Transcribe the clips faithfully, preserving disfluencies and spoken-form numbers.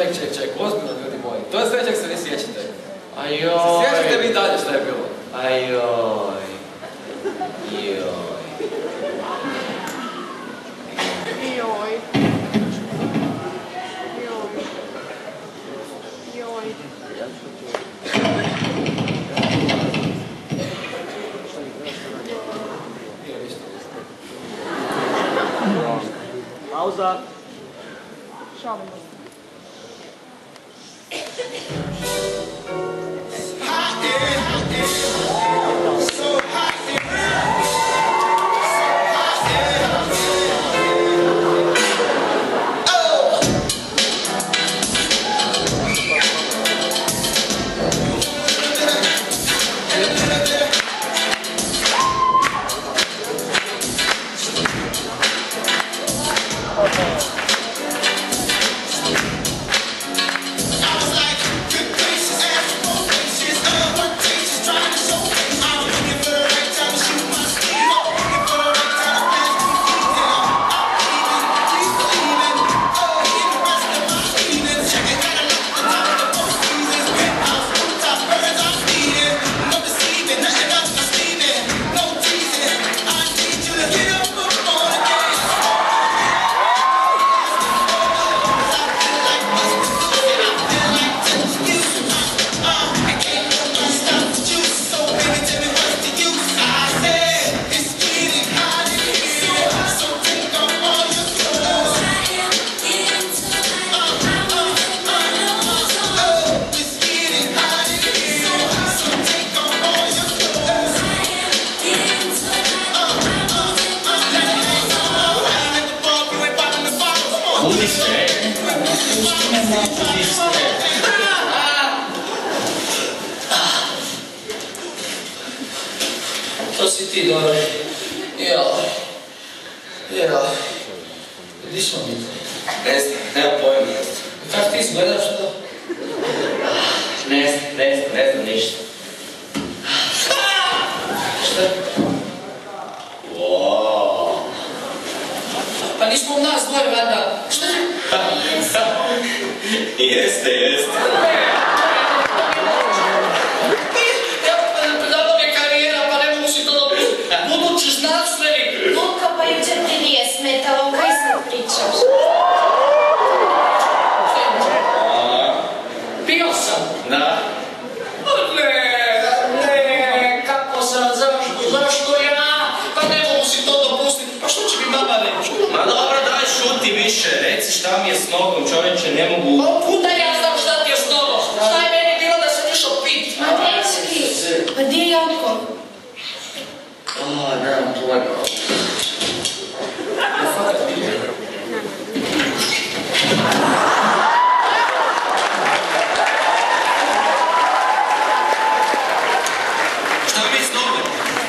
ček, ček, ček, ozbiljno ljudi moji. To je sve čeg se vi sjećate. Ajoj. Se sjećate vi dalje šta je bilo? Ajoj. Joj. Joj. Joj. Joj. Pauza. Šalimo se. To si ti, dobro. Joj. Joj. Gdje smo mi? Ne znam, nema pojma. Kako ti izgledaš to? Ne znam, ne znam, ne znam ništa. Šta? Wow. Pa nismo u nas dvoje, vada. Šta je? Jeste, jeste. Budući znanstvenik! Luka, pa jučer ti nije smetalo, kaj sad pričaš? Pio sam! Da. Ne, ne, kako sam, zašto, zašto ja? Pa ne mogu si to dopustiti, pa što će mi mama reći? Ma dobro, daj šuti više, reci šta mi je s nogom, čovječe, ne mogu... Pa puta ja znam šta ti je s nogom, šta je meni bilo da sam išao pit? Ma dečki, pa gdje je Jelko? O, nemam pojma. Šta mi je s nogom?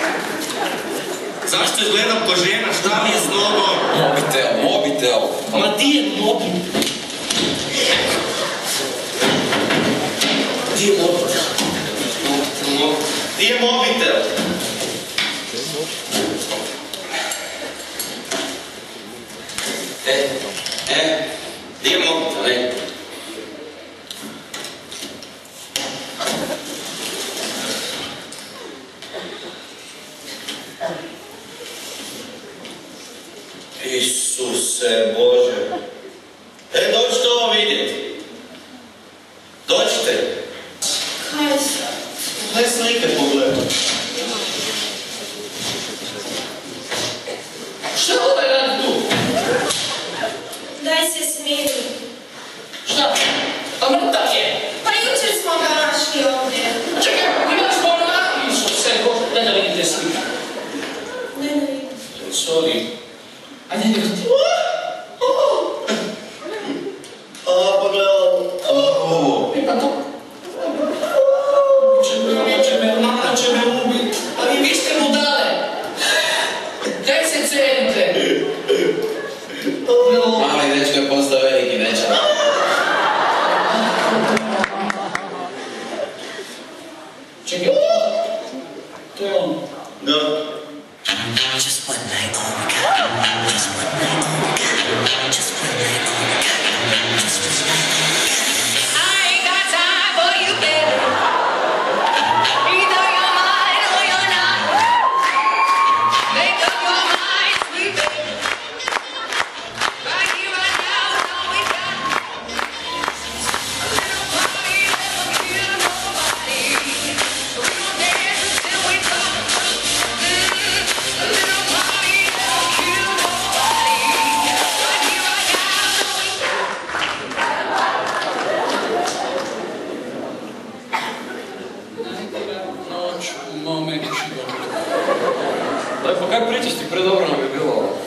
Zašto izgledam ko žena? Šta mi je s nogom? Mobitel, mobitel. Ma di je mobitel? Di je mobitel? Di je mobitel? E, e, di je mobitel, e? Isuse Bože. E, dođite ovo vidjeti. Dođite. Kaj sad? Daj slike pogledaj. Šta ovaj radi tu? Daj se smiri. Šta? Pa mrtav je. Pa jučer smo ga našli ovdje. Čekaj, imaš pornografiju, Isuse Bože, ne da vidite slike. Ne, ne vidim. Sorry. Ajde, ne ti. A, pogledaj. Ovo. E pa to. Će me, će me, mama će me ubiti. Ali vi ste budale. Deset cente. Mali dečko je postao veliki dečak. Čekaj. To je on. Da. Just one night on the couch. Just one night on the couch. Just one night on the couch. Just one night on the couch. pričaš ti, predobro nam je bilo ovo.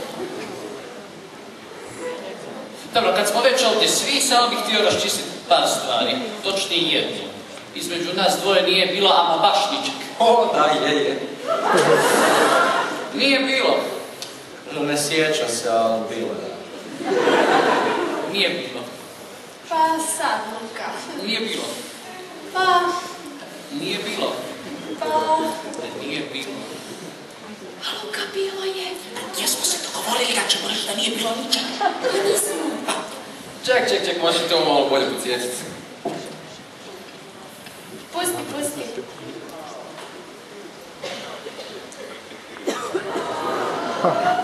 Dobro, kad smo već ovdje svi, samo bih htio raščistiti par stvari. Točnije jednu. Između nas dvoje nije bilo ama baš ničeg. O, da, je, je. Nije bilo. No ne sjećam se, ali bilo da. Nije bilo. Pa sad, Luka. Nije bilo. Pa, Nije bilo. pa... Nije bilo. A Luka, bilo je. Jesmo se dogovorili da ćemo reći da nije bilo ničeg. Pa nismo. Ček, ček, ček, možete ovo malo bolje podsjetiti. Pusti, pusti.